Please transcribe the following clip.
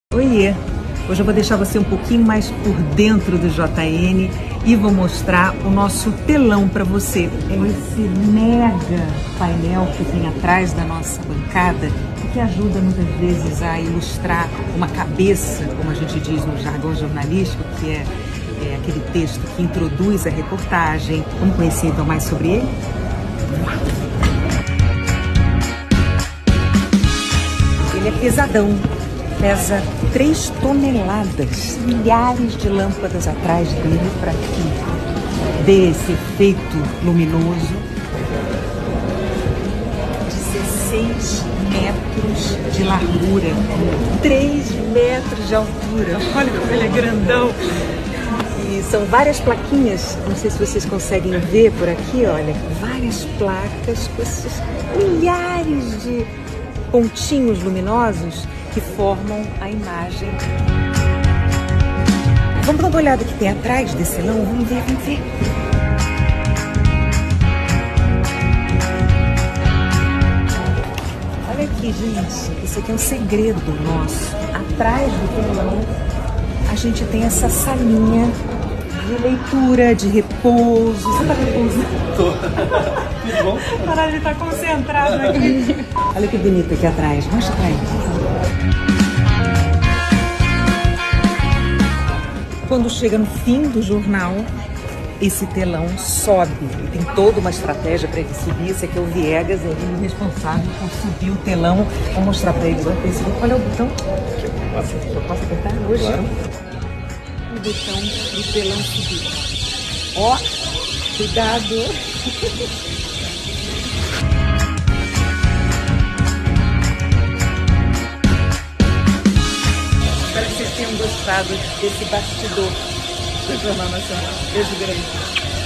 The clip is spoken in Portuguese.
Oiê! Hoje eu vou deixar você um pouquinho mais por dentro do JN e vou mostrar o nosso telão para você. É esse mega painel que tem atrás da nossa bancada e que ajuda muitas vezes a ilustrar uma cabeça, como a gente diz no jargão jornalístico, que é aquele texto que introduz a reportagem. Vamos conhecer então mais sobre ele? Ele é pesadão. Pesa 3 toneladas, milhares de lâmpadas atrás dele para que dê esse efeito luminoso. 16 metros de largura, 3 metros de altura. Olha como ele é grandão. E são várias plaquinhas, não sei se vocês conseguem ver por aqui, olha, várias placas com esses milhares de pontinhos luminosos que formam a imagem. Vamos dar uma olhada que tem atrás desse telão? Vamos ver, vamos ver. Olha aqui, gente. Isso aqui é um segredo nosso. Atrás do telão, a gente tem essa salinha de leitura, de repouso. Você tá repousando? Tô. Tudo bom? Para de estar concentrado aqui. Olha que bonito aqui atrás. Mostra pra ele. Quando chega no fim do jornal, esse telão sobe. Ele tem toda uma estratégia para ele subir. Esse aqui é o Viegas, ele é o responsável por subir o telão. Vou mostrar para eles. Olha o botão. Eu posso apertar hoje? Claro. O botão do telão subir. Ó, cuidado. Espero que vocês tenham gostado desse bastidor do Jornal Nacional. Beijo grande.